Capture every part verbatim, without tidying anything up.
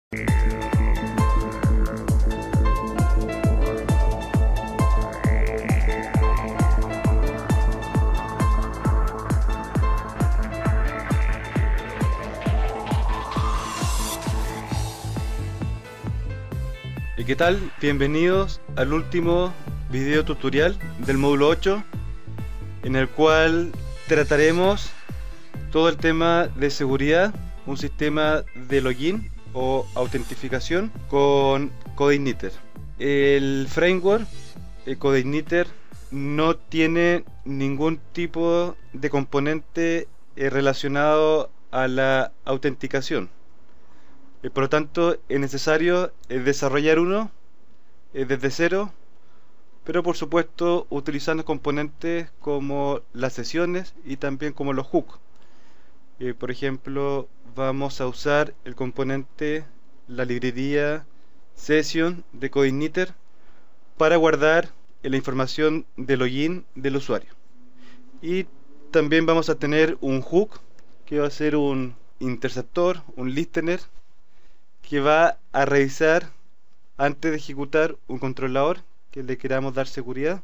¿Y qué tal? Bienvenidos al último video tutorial del módulo ocho, en el cual trataremos todo el tema de seguridad, un sistema de login o autentificación con CodeIgniter. El framework el CodeIgniter no tiene ningún tipo de componente eh, relacionado a la autenticación. Eh, por lo tanto, es necesario eh, desarrollar uno eh, desde cero, pero por supuesto utilizando componentes como las sesiones y también como los hooks. Eh, por ejemplo, vamos a usar el componente, la librería Session de CodeIgniter para guardar eh, la información de login del usuario. Y también vamos a tener un hook que va a ser un interceptor, un listener, que va a revisar antes de ejecutar un controlador que le queramos dar seguridad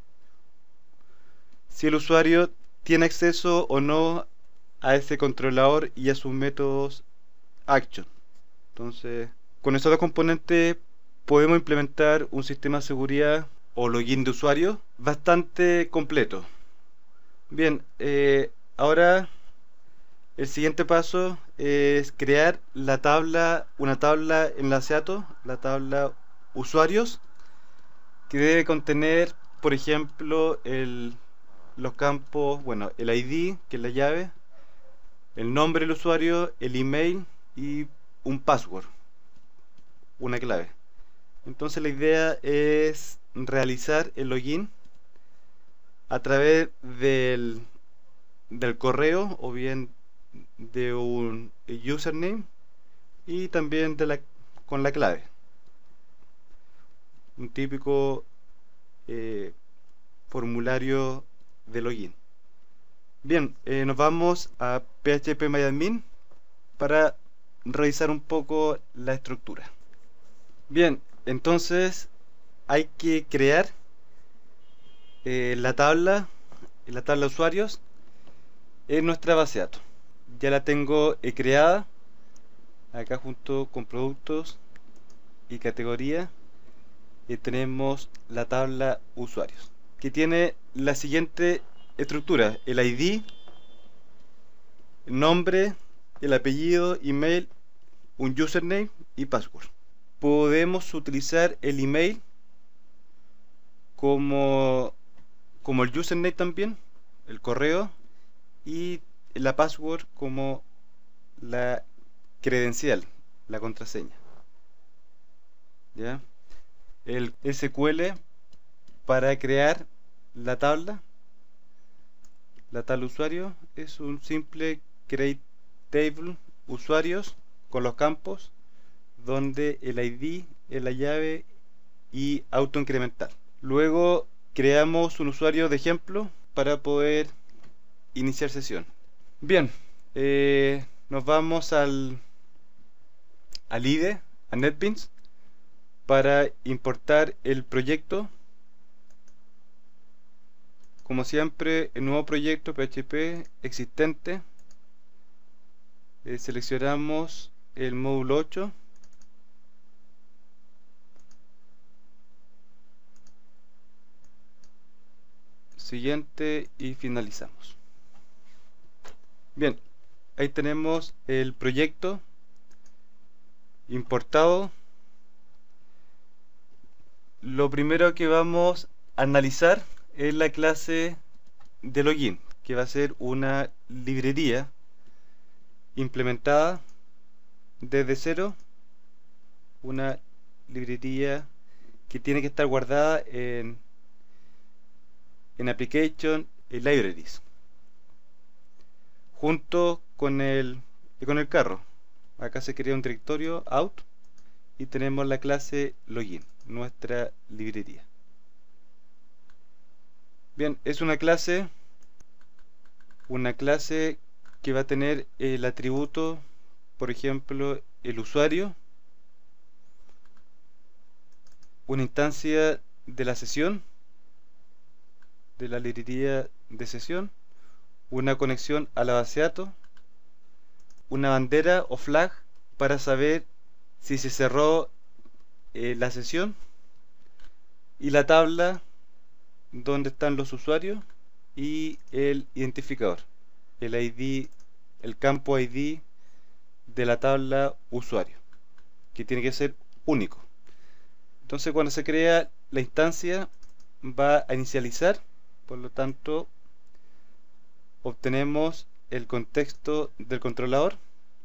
si el usuario tiene acceso o no a ese controlador y a sus métodos action. Entonces, con estos dos componentes podemos implementar un sistema de seguridad o login de usuario bastante completo. Bien, eh, ahora el siguiente paso es crear la tabla, una tabla enlaceato, la tabla usuarios, que debe contener, por ejemplo, el, los campos, bueno, el I D, que es la llave, el nombre del usuario, el email y un password, una clave. Entonces la idea es realizar el login a través del, del correo o bien de un username y también de la, con la clave. Un típico eh, formulario de login. Bien, eh, nos vamos a phpMyAdmin para revisar un poco la estructura. Bien, entonces hay que crear eh, la tabla, la tabla usuarios en nuestra base de datos. Ya la tengo eh, creada acá junto con productos y categoría. Y tenemos la tabla usuarios, que tiene la siguiente estructura: el I D, el nombre, el apellido, email, un username y password. Podemos utilizar el email como, como el username también, el correo, y la password como la credencial, la contraseña. ¿Ya? El S Q L para crear la tabla la tabla usuario es un simple create table usuarios con los campos donde el I D es la llave y auto incremental. Luego creamos un usuario de ejemplo para poder iniciar sesión. Bien, eh, nos vamos al al I D E, a NetBeans, para importar el proyecto. Como siempre, el nuevo proyecto P H P existente, eh, seleccionamos el módulo ocho, siguiente y finalizamos. Bien, ahí tenemos el proyecto importado. Lo primero que vamos a analizar es la clase de login, que va a ser una librería implementada desde cero, una librería que tiene que estar guardada en, en Application y Libraries, junto con el, con el carro. Acá se crea un directorio out y tenemos la clase login, nuestra librería. Bien, es una clase una clase que va a tener el atributo, por ejemplo, el usuario, una instancia de la sesión, de la librería de sesión, una conexión a la base de datos, una bandera o flag para saber si se cerró eh, la sesión, y la tabla donde están los usuarios y el identificador, el I D, el campo I D de la tabla usuario, que tiene que ser único. Entonces, cuando se crea la instancia, va a inicializar, por lo tanto obtenemos el contexto del controlador,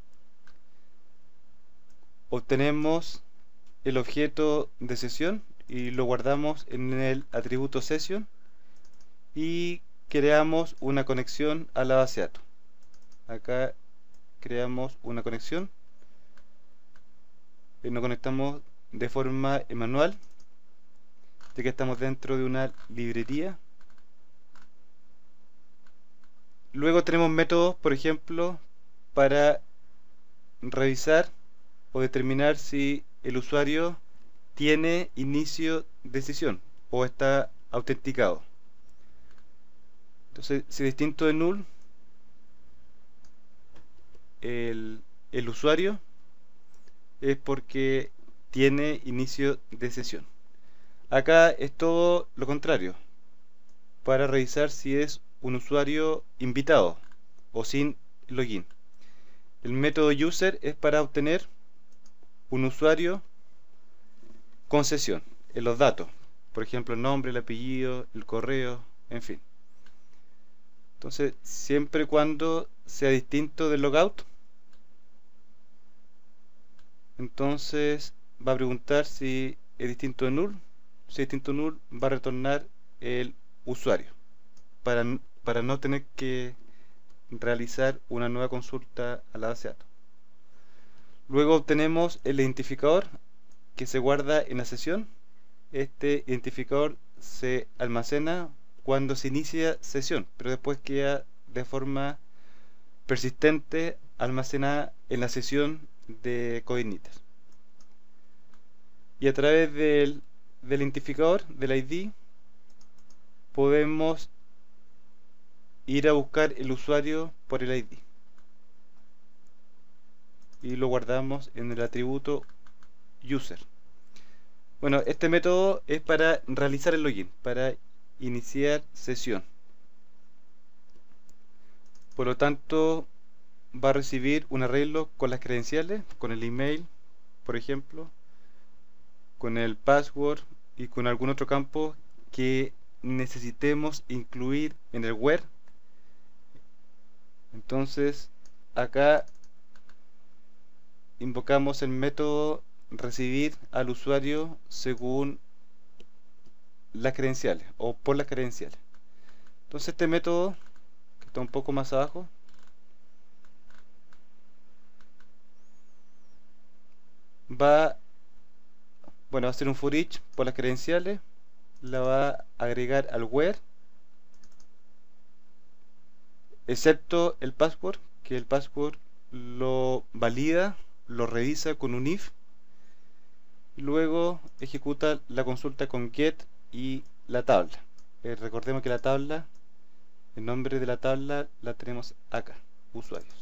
obtenemos el objeto de sesión y lo guardamos en el atributo session, y creamos una conexión a la base de datos. Acá creamos una conexión y nos conectamos de forma manual, ya que estamos dentro de una librería. Luego tenemos métodos, por ejemplo, para revisar o determinar si el usuario tiene inicio de sesión o está autenticado. Entonces, si distinto de null, el, el usuario es porque tiene inicio de sesión. Acá es todo lo contrario, para revisar si es un usuario invitado o sin login. El método user es para obtener un usuario con sesión en los datos, por ejemplo el nombre, el apellido, el correo, en fin. Entonces, siempre y cuando sea distinto del logout, entonces va a preguntar si es distinto de null. Si es distinto de null, va a retornar el usuario para, para no tener que realizar una nueva consulta a la base de datos. Luego obtenemos el identificador que se guarda en la sesión. Este identificador se almacena cuando se inicia sesión, pero después queda de forma persistente almacenada en la sesión de Codignitas. Y a través del, del identificador, del I D, podemos ir a buscar el usuario por el I D y lo guardamos en el atributo user. Bueno, este método es para realizar el login, para iniciar sesión. Por lo tanto, va a recibir un arreglo con las credenciales, con el email, por ejemplo, con el password y con algún otro campo que necesitemos incluir en el where. Entonces, acá invocamos el método recibir al usuario según las credenciales o por las credenciales. Entonces este método, que está un poco más abajo, va bueno, va a hacer un for each por las credenciales, la va a agregar al where, excepto el password, que el password lo valida, lo revisa con un if, y luego ejecuta la consulta con get y la tabla. Eh, recordemos que la tabla, el nombre de la tabla la tenemos acá, usuarios.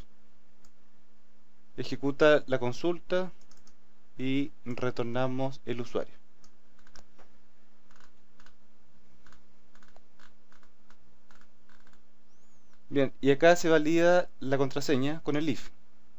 Ejecuta la consulta y retornamos el usuario. Bien, y acá se valida la contraseña con el if.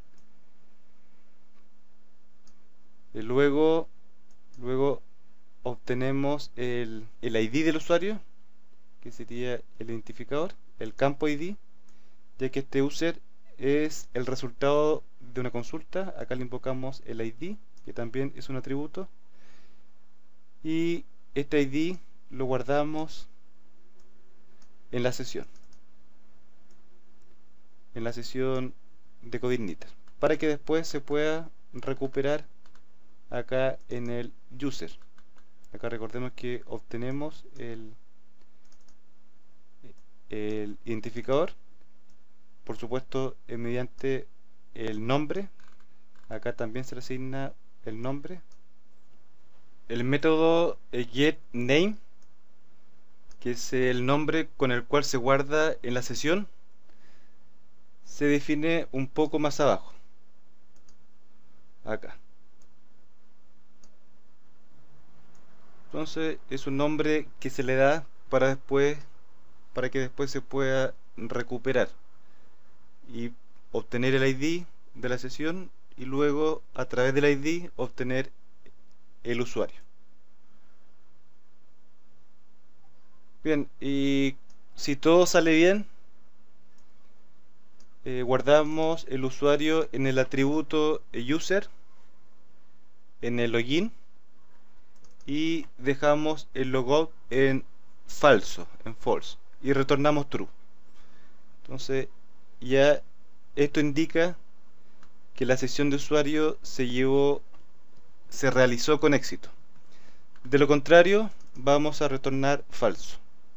Y luego, luego obtenemos el, el I D del usuario, que sería el identificador, el campo I D, ya que este user es el resultado de una consulta. Acá le invocamos el I D, que también es un atributo, y este I D lo guardamos en la sesión, en la sesión de Codignitas, para que después se pueda recuperar acá en el user. Acá recordemos que obtenemos el, el identificador, por supuesto eh, mediante el nombre. Acá también se le asigna el nombre, el método eh, getName, que es el nombre con el cual se guarda en la sesión, se define un poco más abajo, acá. Entonces es un nombre que se le da para después, para que después se pueda recuperar y obtener el I D de la sesión y luego a través del I D obtener el usuario. Bien, y si todo sale bien, eh, guardamos el usuario en el atributo user, en el login, y dejamos el logout en falso, en false, y retornamos true. Entonces ya esto indica que la sesión de usuario se llevó, se realizó con éxito. De lo contrario, vamos a retornar falso.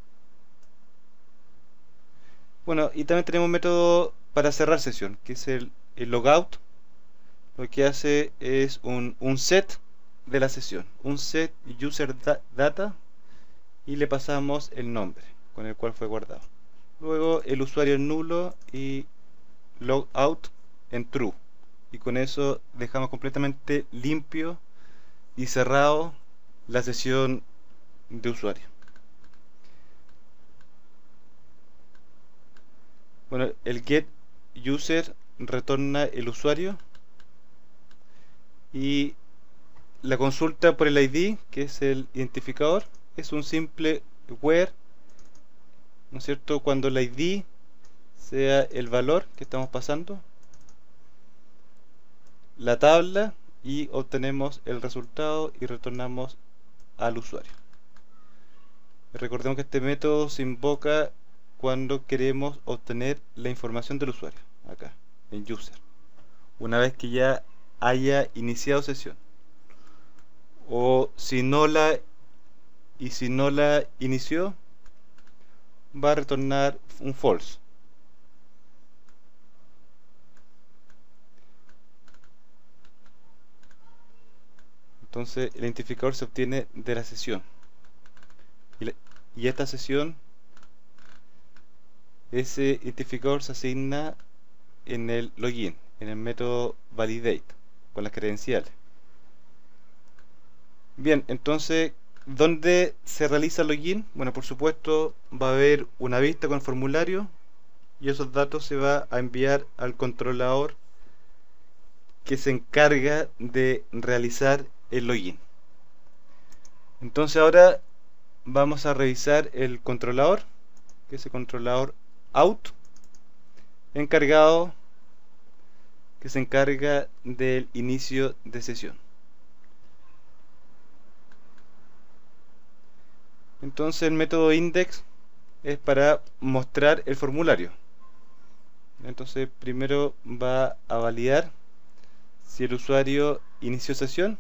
Bueno, y también tenemos un método para cerrar sesión, que es el, el logout. Lo que hace es un, un set de la sesión, un set user da data, y le pasamos el nombre con el cual fue guardado. Luego el usuario en nulo y logout en true, y con eso dejamos completamente limpio y cerrado la sesión de usuario. Bueno, el get user retorna el usuario y la consulta por el I D, que es el identificador, es un simple where, ¿no es cierto?, cuando el I D sea el valor que estamos pasando, la tabla, y obtenemos el resultado y retornamos al usuario. Recordemos que este método se invoca cuando queremos obtener la información del usuario, acá, en user, una vez que ya haya iniciado sesión. O si no la y si no la inició, va a retornar un false. Entonces el identificador se obtiene de la sesión, y, la, y esta sesión, ese identificador se asigna en el login, en el método validate, con las credenciales. Bien, entonces, ¿dónde se realiza el login? Bueno, por supuesto va a haber una vista con formulario, y esos datos se va a enviar al controlador que se encarga de realizar el login. Entonces ahora vamos a revisar el controlador, que es el controlador out, encargado, que se encarga del inicio de sesión. Entonces el método index es para mostrar el formulario. Entonces primero va a validar si el usuario inició sesión,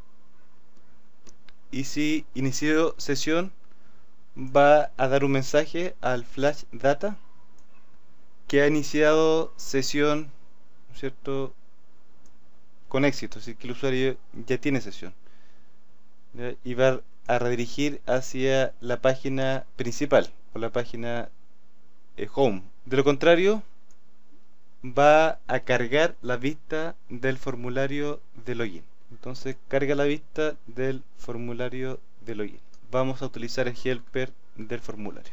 y si inició sesión va a dar un mensaje al flash data que ha iniciado sesión, ¿no es cierto?, con éxito, así que el usuario ya tiene sesión, ¿ya? Y va a redirigir hacia la página principal o la página eh, home. De lo contrario, va a cargar la vista del formulario de login. Entonces carga la vista del formulario de login. Vamos a utilizar el helper del formulario.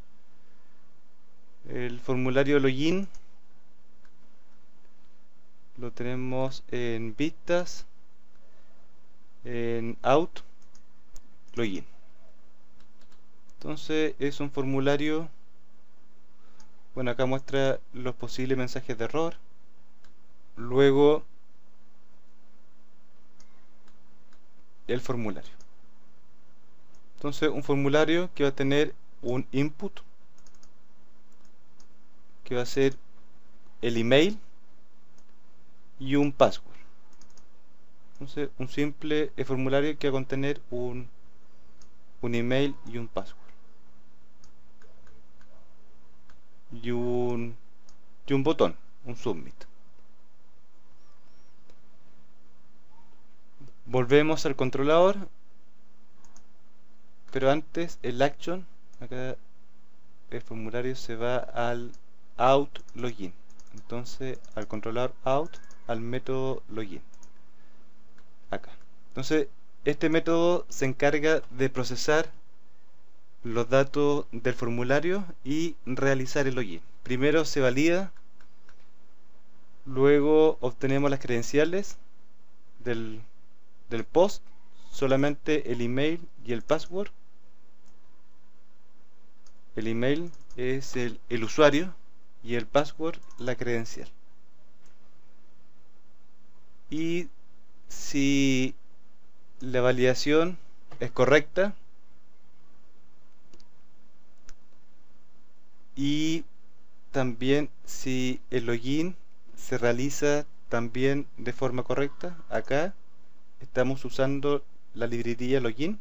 El formulario login lo tenemos en vistas, en out, login. Entonces es un formulario, bueno, acá muestra los posibles mensajes de error. Luego el formulario. Entonces un formulario que va a tener un input, que va a ser el email y un password. Entonces un simple formulario que va a contener un, un email y un password y un, y un botón, un submit. Volvemos al controlador pero antes el action, acá el formulario se va al out login. Entonces al controlador out, al método login, acá. Entonces este método se encarga de procesar los datos del formulario y realizar el login. Primero se valida, luego obtenemos las credenciales del, del post, solamente el email y el password. El email es el, el usuario y el password la credencial. Y si la validación es correcta y también si el login se realiza también de forma correcta, acá estamos usando la librería login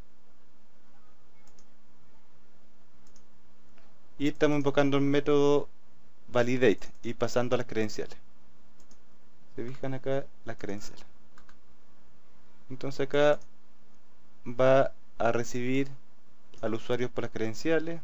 y estamos invocando el método validate y pasando a las credenciales. Se fijan acá las credenciales. Entonces acá va a recibir al usuario por las credenciales,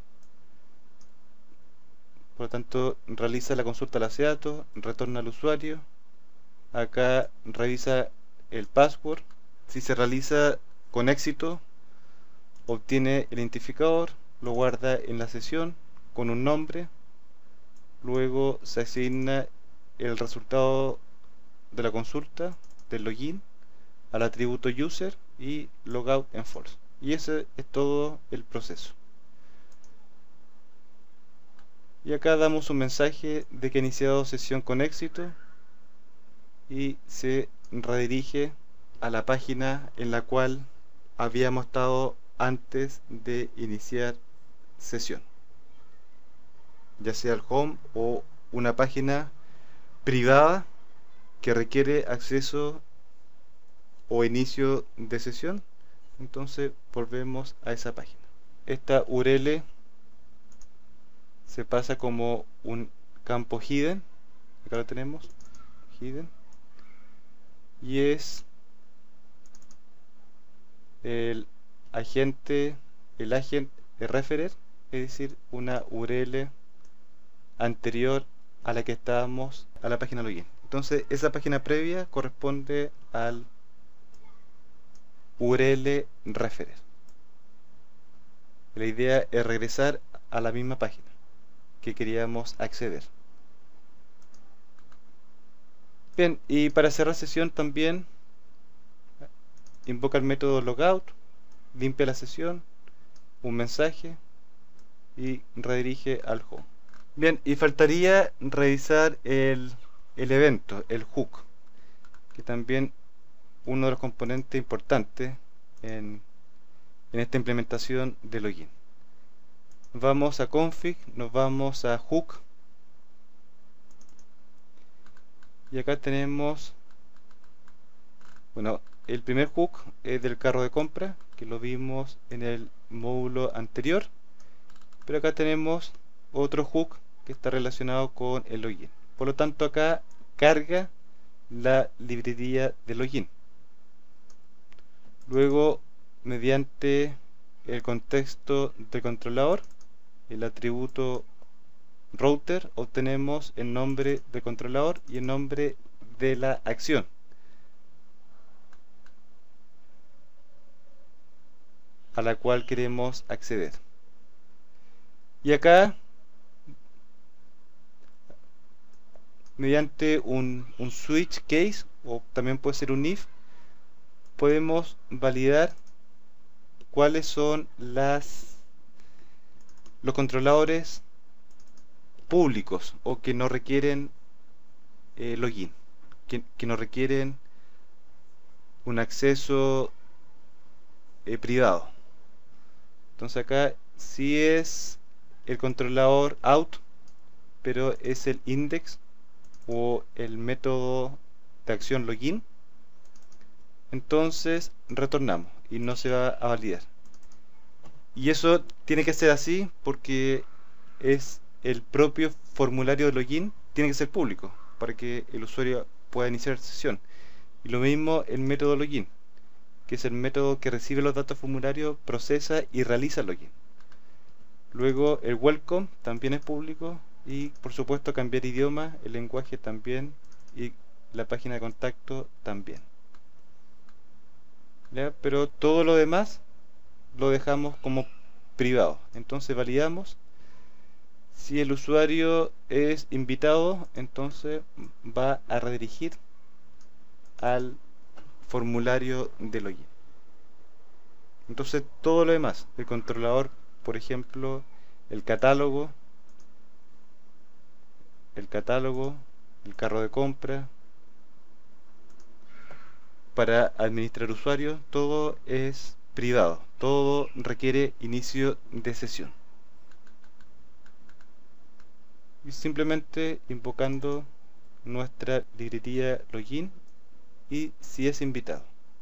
por lo tanto realiza la consulta a la base de datos, retorna al usuario, acá revisa el password, si se realiza con éxito obtiene el identificador, lo guarda en la sesión con un nombre, luego se asigna el resultado de la consulta del login al atributo user y logout en false. Y ese es todo el proceso. Y acá damos un mensaje de que ha iniciado sesión con éxito y se redirige a la página en la cual habíamos estado antes de iniciar sesión, ya sea el home o una página privada que requiere acceso o inicio de sesión. Entonces volvemos a esa página. Esta U R L se pasa como un campo hidden, acá lo tenemos, hidden, y es el agente, el agent referer, es decir, una U R L anterior a la que estábamos, a la página login. Entonces esa página previa corresponde al U R L referer. La idea es regresar a la misma página que queríamos acceder. Bien, y para cerrar sesión también invoca el método logout, limpia la sesión, un mensaje y redirige al home. Bien, y faltaría revisar el, el evento, el hook, que también uno de los componentes importantes en, en esta implementación de login. Vamos a config, nos vamos a hook y acá tenemos, bueno, el primer hook es del carro de compra, que lo vimos en el módulo anterior, pero acá tenemos otro hook que está relacionado con el login. Por lo tanto acá carga la librería de login. Luego, mediante el contexto del controlador, el atributo router, obtenemos el nombre del controlador y el nombre de la acción. A la cual queremos acceder. Y acá, mediante un, un switch case, o también puede ser un if, podemos validar cuáles son las los controladores públicos o que no requieren eh, login, que, que no requieren un acceso eh, privado. Entonces acá sí es el controlador out, pero es el index o el método de acción login. Entonces retornamos y no se va a validar. Y eso tiene que ser así porque es el propio formulario de login, tiene que ser público para que el usuario pueda iniciar sesión. Y lo mismo el método login que es el método que recibe los datos formularios, procesa y realiza el login. Luego el welcome también es público, y por supuesto cambiar idioma, el lenguaje también, y la página de contacto también. ¿Ya? Pero todo lo demás lo dejamos como privado. Entonces validamos. Si el usuario es invitado, entonces va a redirigir al formulario de login. Entonces todo lo demás, el controlador, por ejemplo, el catálogo, el catálogo, el carro de compra, para administrar usuarios, todo es privado, todo requiere inicio de sesión. Y simplemente invocando nuestra librería login y si es invitado.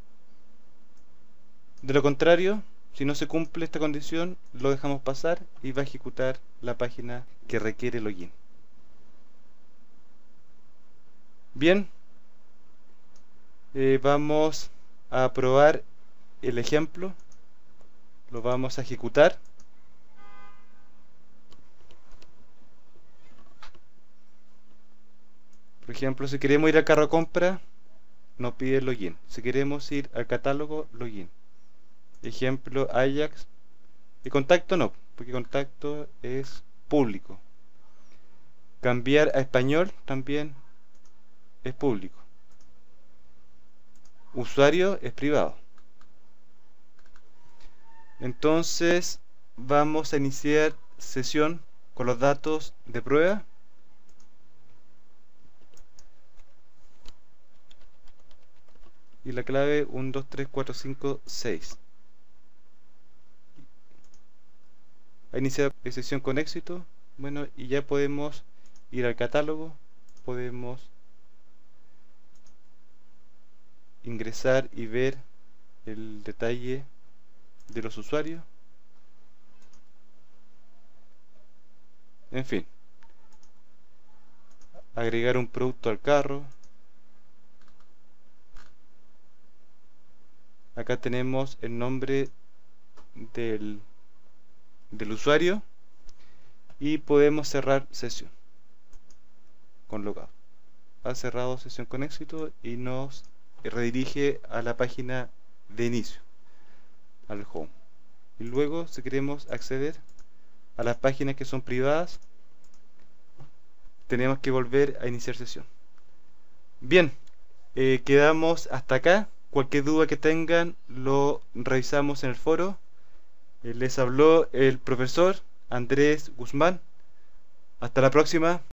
De lo contrario, si no se cumple esta condición, lo dejamos pasar y va a ejecutar la página que requiere login. Bien, eh, vamos a probar el ejemplo, lo vamos a ejecutar. Por ejemplo, si queremos ir al carro de compra, nos pide login. Si queremos ir al catálogo, login. Ejemplo, Ajax. Y contacto no, porque contacto es público. Cambiar a español también es público. Usuario es privado. Entonces vamos a iniciar sesión con los datos de prueba. Y la clave uno, dos, tres, cuatro, cinco, seis. Ha iniciado la sesión con éxito. Bueno, y ya podemos ir al catálogo. Podemos ingresar y ver el detalle de los usuarios. En fin, agregar un producto al carro. Acá tenemos el nombre del, del usuario y podemos cerrar sesión con logout. Ha cerrado sesión con éxito y nos redirige a la página de inicio, al home. Y luego, si queremos acceder a las páginas que son privadas, tenemos que volver a iniciar sesión. Bien, eh, quedamos hasta acá. Cualquier duda que tengan lo revisamos en el foro. Eh, les habló el profesor Andrés Guzmán. Hasta la próxima.